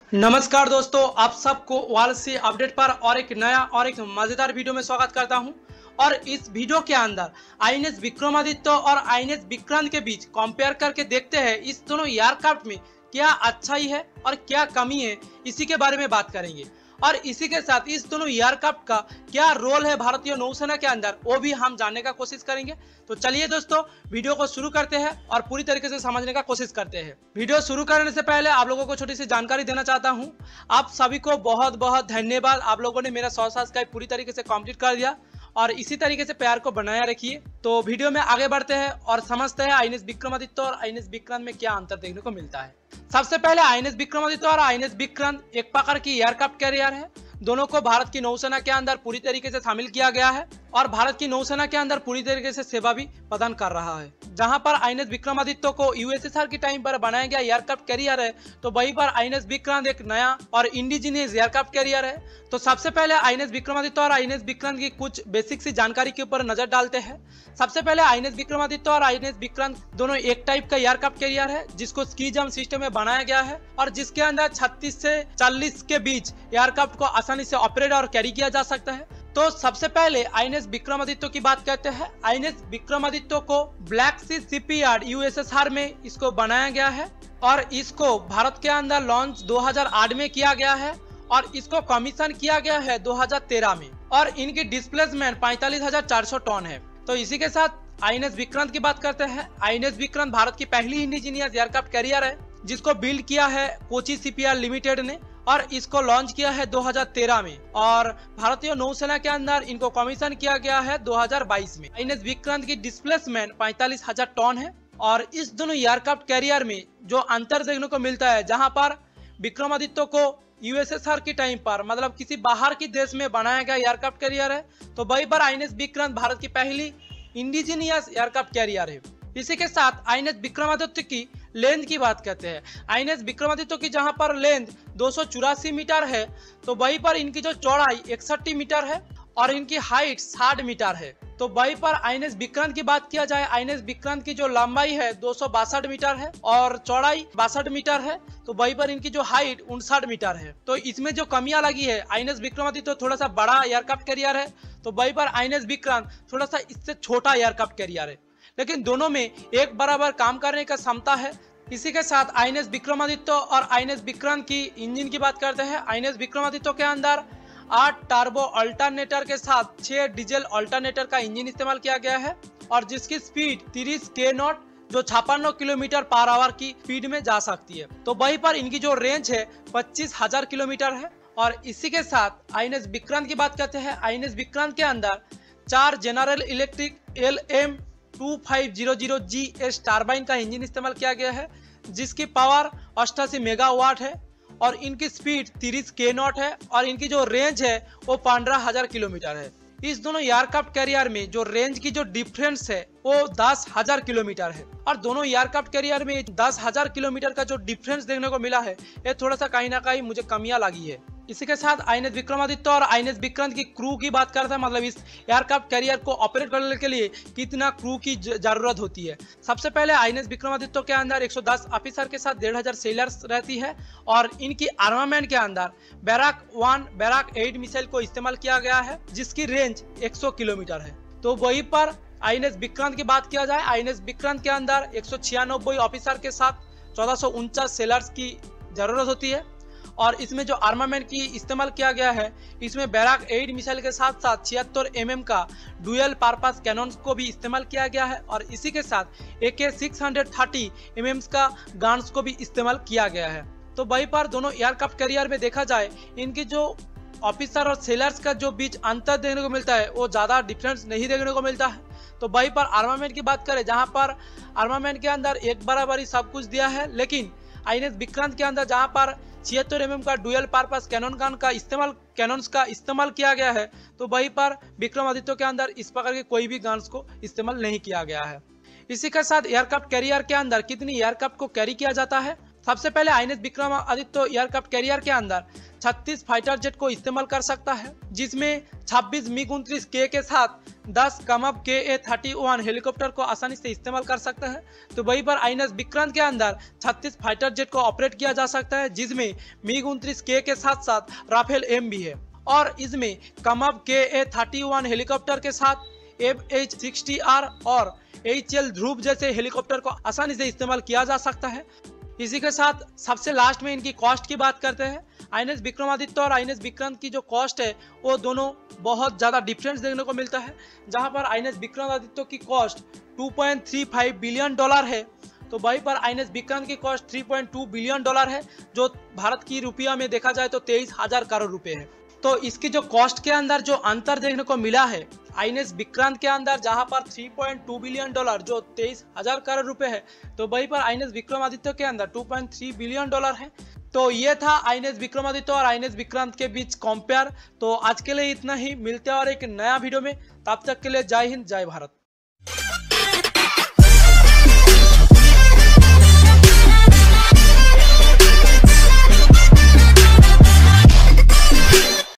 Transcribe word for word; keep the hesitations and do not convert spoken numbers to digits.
नमस्कार दोस्तों, आप सबको वर्ल्ड सी अपडेट पर और एक नया और एक मजेदार वीडियो में स्वागत करता हूं। और इस वीडियो के अंदर आईएनएस विक्रमादित्य और आईएनएस विक्रांत के बीच कंपेयर करके देखते हैं इस दोनों एयरक्राफ्ट में क्या अच्छाई है और क्या कमी है, इसी के बारे में बात करेंगे। और इसी के साथ इस दोनों एयरक्राफ्ट का क्या रोल है भारतीय नौसेना के अंदर, वो भी हम जानने का कोशिश करेंगे। तो चलिए दोस्तों, वीडियो को शुरू करते हैं और पूरी तरीके से समझने का कोशिश करते हैं। वीडियो शुरू करने से पहले आप लोगों को छोटी सी जानकारी देना चाहता हूं। आप सभी को बहुत बहुत धन्यवाद, आप लोगों ने मेरा सौ सब्सक्राइब पूरी तरीके से कंप्लीट कर दिया और इसी तरीके से प्यार को बनाया रखिए। तो वीडियो में आगे बढ़ते हैं और समझते हैं आईएनएस विक्रमादित्य और आईएनएस विक्रांत में क्या अंतर देखने को मिलता है। सबसे पहले आईएनएस विक्रमादित्य और आईएनएस विक्रांत एक प्रकार की एयरक्राफ्ट कैरियर है। दोनों को भारत की नौसेना के अंदर पूरी तरीके से शामिल किया गया है और भारत की नौसेना के अंदर पूरी तरीके से सेवा भी प्रदान कर रहा है। जहां पर आईएनएस विक्रमादित्य को यूएसएसआर के टाइम पर बनाया गया एयरक्राफ्ट कैरियर है, तो वहीं पर आईएनएस विक्रांत एक नया और इंडिजिनियस एयरक्राफ्ट कैरियर है। तो सबसे पहले आईएनएस विक्रमादित्य और आईएनएस विक्रांत की कुछ बेसिक सी जानकारी के ऊपर नजर डालते हैं। सबसे पहले आईएनएस विक्रमादित्य और आईएनएस विक्रांत दोनों एक टाइप का एयरक्राफ्ट कैरियर है जिसको स्की जंप सिस्टम में बनाया गया है और जिसके अंदर छत्तीस से चालीस के बीच एयरक्राफ्ट को आसानी से ऑपरेट और कैरी किया जा सकता है। तो सबसे पहले आईएनएस विक्रमादित्य की बात करते हैं। आईएनएस विक्रमादित्य को ब्लैक सी शिपयार्ड यूएसएसआर में इसको बनाया गया है और इसको भारत के अंदर लॉन्च दो हज़ार आठ में किया गया है और इसको कमीशन किया गया है दो हज़ार तेरह में और इनकी डिस्प्लेसमेंट पैंतालीस हजार चार सौ टन है। तो इसी के साथ आईएनएस विक्रांत की बात करते हैं। आईएनएस विक्रांत भारत की पहली इंडिजिनियस एयरक्राफ्ट कैरियर है जिसको बिल्ड किया है कोची शिपयार्ड लिमिटेड ने और इसको लॉन्च किया है दो हज़ार तेरह में और भारतीय नौसेना के अंदर इनको कमीशन किया गया है दो हज़ार बाईस में। आईएनएस विक्रांत की डिस्प्लेसमेंट पैंतालीस हजार टन है और इस दोनों एयरक्राफ्ट कैरियर में जो अंतर देखने को मिलता है, जहां पर विक्रमादित्य को यूएसएसआर के टाइम पर मतलब किसी बाहर के देश में बनाया गया एयरक्राफ्ट कैरियर है, तो वहीं पर आईएनएस विक्रांत भारत की पहली इंडिजिनियस एयरक्राफ्ट कैरियर है। इसी के साथ आईएनएस विक्रमादित्य की लेंथ की बात करते हैं। आईएनएस विक्रमादित्य की जहां पर लेंथ दो सौ चौरासी मीटर है, तो वहीं पर इनकी जो चौड़ाई इकसठ मीटर है और इनकी हाइट साठ मीटर है। तो वहीं पर आईएनएस विक्रांत की बात किया जाए, आईएनएस विक्रांत की जो लंबाई है दो सौ बासठ मीटर है और चौड़ाई बासठ मीटर है, तो वहीं पर इनकी जो हाइट उनसठ मीटर है। तो इसमें जो कमियां लगी है, आईएनएस विक्रमादित्य तो थोड़ा सा बड़ा एयरक्राफ्ट कैरियर है, तो वहीं पर आईएनएस विक्रांत थोड़ा सा इससे छोटा एयरक्राफ्ट कैरियर है, लेकिन दोनों में एक बराबर काम करने का क्षमता है। इसी के साथ आईएनएस विक्रमादित्य और आईएनएस विक्रांत की इंजन की बात करते हैं। आईएनएस विक्रमादित्य के अंदर आठ टर्बो अल्टरनेटर के साथ छह डीजल अल्टरनेटर का इंजन इस्तेमाल किया गया है और जिसकी स्पीड तीस के नॉट जो छप्पन किलोमीटर पर आवर की स्पीड में जा सकती है। तो वहीं पर इनकी जो रेंज है पच्चीस हजार किलोमीटर है। और इसी के साथ आईएनएस विक्रांत की बात करते हैं। आईएनएस विक्रांत के अंदर चार General Electric L M two five zero zero G S turbine का इंजन इस्तेमाल किया गया है जिसकी पावर अट्ठासी मेगावाट है और इनकी स्पीड तीस के नॉट है और इनकी जो रेंज है वो पंद्रह हजार किलोमीटर है। इस दोनों एयरक्राफ्ट कैरियर में जो रेंज की जो डिफरेंस है वो दस हजार किलोमीटर है और दोनों एयरक्राफ्ट कैरियर में दस हजार किलोमीटर का जो डिफरेंस देखने को मिला है, ये थोड़ा सा कहीं ना कहीं मुझे कमियां लगी है। इसी के साथ आईएनएस विक्रमादित्य और आईएनएस विक्रांत की क्रू की बात करते हैं, मतलब इस एयरक्राफ्ट कैरियर को ऑपरेट करने के लिए कितना क्रू की जरूरत होती है। सबसे पहले आईएनएस विक्रमादित्य के अंदर एक सौ दस ऑफिसर के साथ डेढ़ हजार सेलर्स रहती है और इनकी आर्मामेंट के अंदर Barak one Barak eight missile को इस्तेमाल किया गया है जिसकी रेंज सौ किलोमीटर है। तो वहीं पर आईएनएस विक्रांत की बात किया जाए, आईएनएस विक्रांत के अंदर एक सौ छियानबे ऑफिसर के साथ चौदह सौ उनचास सेलर्स की जरूरत होती है और इसमें जो आर्मामेंट की इस्तेमाल किया गया है, इसमें बैराक एट मिसाइल के साथ साथ छिहत्तर एम एम का डुअल पर्पस कैनन को भी इस्तेमाल किया गया है और इसी के साथ A K six thirty M M का गन्स को भी इस्तेमाल किया गया है। तो वहीं पर दोनों एयरक्राफ्ट कैरियर में देखा जाए, इनकी जो ऑफिसर और सेलर्स का जो बीच अंतर देखने को मिलता है वो ज्यादा डिफरेंस नहीं देखने को मिलता है। तो वहीं पर आर्मामेंट की बात करें, जहां पर आर्मामेंट के अंदर एक बराबरी सब कुछ दिया है, लेकिन आईएनएस विक्रांत के अंदर जहां पर छिहत्तर एम एम का डुअल पर्पस कैनन गन का इस्तेमाल कैनन्स का इस्तेमाल किया गया है, तो वहीं पर विक्रमादित्य के अंदर इस प्रकार के कोई भी गन्स को इस्तेमाल नहीं किया गया है। इसी के साथ एयरक्राफ्ट कैरियर के अंदर कितनी एयरक्राफ्ट को कैरी किया जाता है। सबसे पहले आईएनएस विक्रमादित्य एयरक्राफ्ट कैरियर के अंदर छत्तीस फाइटर जेट को इस्तेमाल कर सकता है, जिसमें छब्बीस मिग उनतीस के के साथ दस कमब के ए थर्टी वन हेलीकॉप्टर को आसानी से इस्तेमाल कर सकता है। तो वहीं पर आई एन एस विक्रांत के अंदर छत्तीस फाइटर जेट को ऑपरेट किया जा सकता है, जिसमें मिग उनतीस के के साथ साथ राफेल एम भी है। और इसमें कमब के ए थर्टी वन हेलीकॉप्टर के साथ एफ एच सिक्सटी आर और एच एल ध्रुव जैसे हेलीकॉप्टर को आसानी से इस्तेमाल किया जा सकता है। इसी के साथ सबसे लास्ट में इनकी कॉस्ट की बात करते हैं। आई एन एस विक्रमादित्य और आई एन एस विक्रांत की जो कॉस्ट है वो दोनों बहुत ज़्यादा डिफरेंस देखने को मिलता है। जहां पर आई एन एस विक्रमादित्य की cost two point three five billion dollar है, तो वहीं पर आई एन एस विक्रांत की cost three point two billion dollar है, जो भारत की रुपया में देखा जाए तो तेईस हजार करोड़ रुपए है। तो इसकी जो कॉस्ट के अंदर जो अंतर देखने को मिला है आई एन एस विक्रांत के अंदर, जहां पर three point two billion dollar जो तेईस हजार करोड़ रुपए है, तो वहीं पर आई एन एस विक्रमादित्य के अंदर two point three billion dollar है। तो ये था आई एन एस विक्रमादित्य और आई एन एस विक्रांत के बीच कंपेयर। तो आज के लिए इतना ही, मिलते हैं और एक नया वीडियो में। तब तक के लिए जय हिंद, जय भारत।